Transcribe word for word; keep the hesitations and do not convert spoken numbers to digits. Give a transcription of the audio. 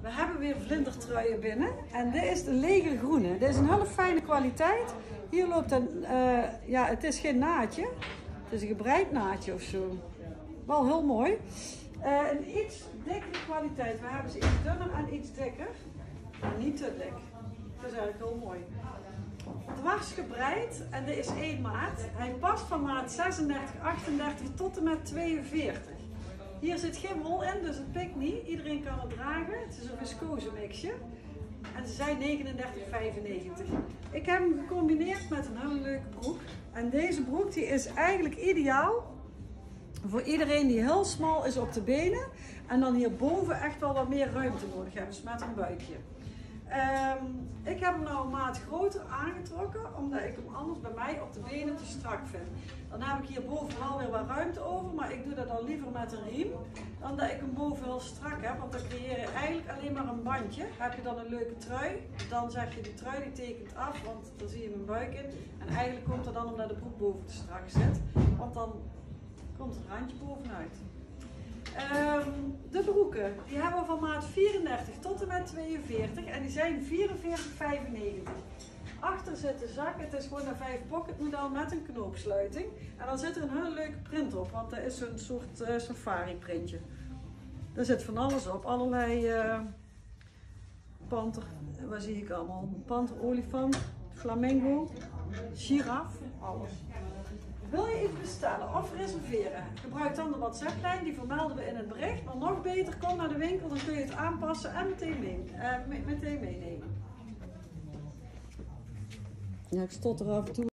We hebben weer vlindertruien binnen en dit is de lege groene. Dit is een hele fijne kwaliteit. Hier loopt een, uh, ja het is geen naadje, het is een gebreid naadje of zo. Wel heel mooi. Uh, een iets dikkere kwaliteit. We hebben ze iets dunner en iets dikker, maar niet te dik. Dat is eigenlijk heel mooi. Dwars gebreid en dit is één maat. Hij past van maat zesendertig, achtendertig tot en met tweeënveertig. Hier zit geen wol in, dus het pikt niet. Iedereen kan het dragen. Het is een viscose mixje. En ze zijn negenendertig vijfennegentig. Ik heb hem gecombineerd met een hele leuke broek. En deze broek die is eigenlijk ideaal voor iedereen die heel smal is op de benen. En dan hierboven echt wel wat meer ruimte nodig hebben, dus met een buikje. Um, ik heb hem nou een maat groter aangetrokken, omdat ik hem anders bij mij op de benen te strak vind. Dan heb ik hier boven wel weer wat ruimte over, maar ik doe dat dan liever met een riem, dan dat ik hem boven heel strak heb, want dan creëer je eigenlijk alleen maar een bandje. Heb je dan een leuke trui, dan zeg je die trui die tekent af, want dan zie je mijn buik in. En eigenlijk komt er dan omdat de broek boven te strak zit, want dan komt er een randje bovenuit. Um, de broeken, die hebben we van maat vierendertig tot en met tweeënveertig en die zijn vierenveertig vijfennegentig. Achter zit de zak, het is gewoon een vijf pocket model met een knoopsluiting. En dan zit er een hele leuke print op, want dat is zo'n soort uh, safari printje. Er zit van alles op, allerlei uh, panter, waar zie ik allemaal? Panter, olifant, flamingo, giraf, alles. Wil je iets bestellen of reserveren? Gebruik dan de WhatsApp-lijn, die vermelden we in het bericht. Maar nog beter, kom naar de winkel, dan kun je het aanpassen en meteen, mee, uh, meteen meenemen. Ja, ik stotter af en toe.